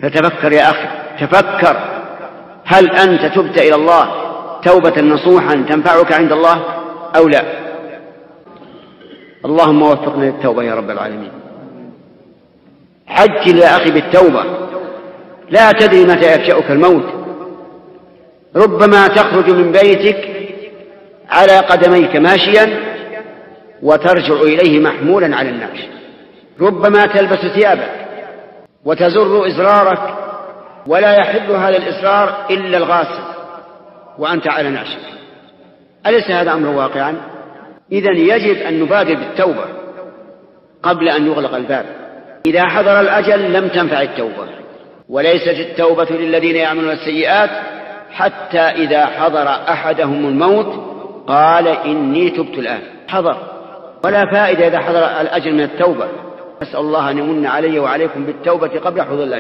فتفكر يا أخي، تفكر، هل أنت تبت إلى الله توبة نصوحا تنفعك عند الله أو لا؟ اللهم وفقنا للتوبة يا رب العالمين. عجل يا أخي بالتوبة، لا تدري متى يفجأك الموت. ربما تخرج من بيتك على قدميك ماشيا وترجع إليه محمولا على النعش. ربما تلبس ثيابك وتزر إزرارك ولا يحل هذا الإزرار إلا الغاسل وأنت على نعشك. أليس هذا أمر واقعا؟ إذن يجب أن نبادر بالتوبة قبل أن يغلق الباب. إذا حضر الأجل لم تنفع التوبة، وليست التوبة للذين يعملون السيئات حتى إذا حضر أحدهم الموت قال إني تبت الآن. حضر، ولا فائدة إذا حضر الأجل من التوبة. أسأل الله أن يمن علي وعليكم بالتوبة قبل حضور الأجل.